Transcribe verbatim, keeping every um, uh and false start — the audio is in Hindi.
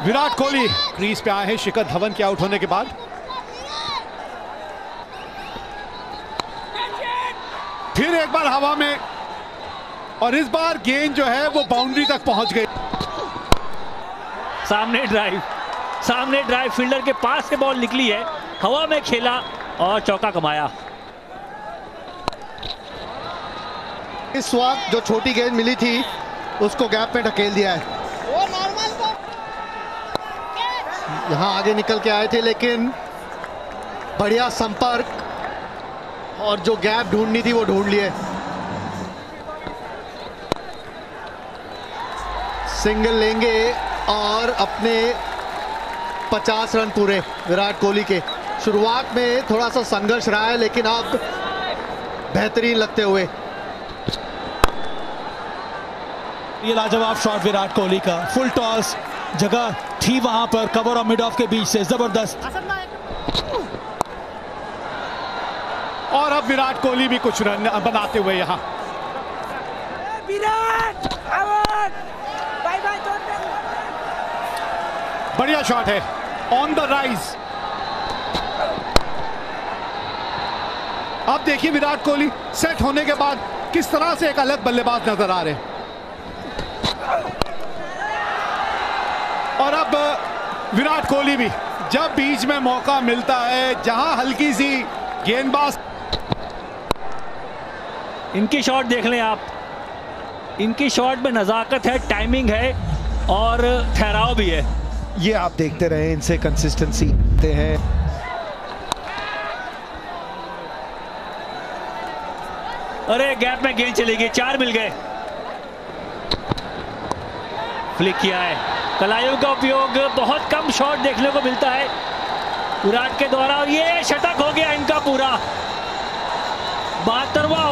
विराट कोहली क्रीज पे आए हैं शिखर धवन के आउट होने के बाद। फिर एक बार हवा में और इस बार गेंद जो है वो बाउंड्री तक पहुंच गई। सामने ड्राइव सामने ड्राइव फील्डर के पास से बॉल निकली है, हवा में खेला और चौका कमाया। इस वक्त जो छोटी गेंद मिली थी उसको गैप में ढकेल दिया है। यहां आगे निकल के आए थे लेकिन बढ़िया संपर्क और जो गैप ढूंढनी थी वो ढूंढ लिए। सिंगल लेंगे और अपने पचास रन पूरे विराट कोहली के। शुरुआत में थोड़ा सा संघर्ष रहा है लेकिन अब बेहतरीन लगते हुए। ये लाजवाब शॉट विराट कोहली का, फुल टॉस, जगह थी वहां पर कवर और मिड ऑफ के बीच से, जबरदस्त। और अब विराट कोहली भी कुछ रन बनाते हुए यहां। बढ़िया शॉट है, ऑन द राइज। अब देखिए विराट कोहली सेट होने के बाद किस तरह से एक अलग बल्लेबाज नजर आ रहे हैं। और अब विराट कोहली भी जब बीच में मौका मिलता है, जहां हल्की सी गेंदबाज। इनकी शॉट देख लें आप, इनकी शॉट में नजाकत है, टाइमिंग है और ठहराव भी है। ये आप देखते रहे, इनसे कंसिस्टेंसी ते हैं। अरे गैप में गेंद चली गई, चार मिल गए। फ्लिक किया है, कलाइयों का उपयोग, बहुत कम शॉट देखने को मिलता है विराट के द्वारा और ये शतक हो गया इनका पूरा। बहत्तरवां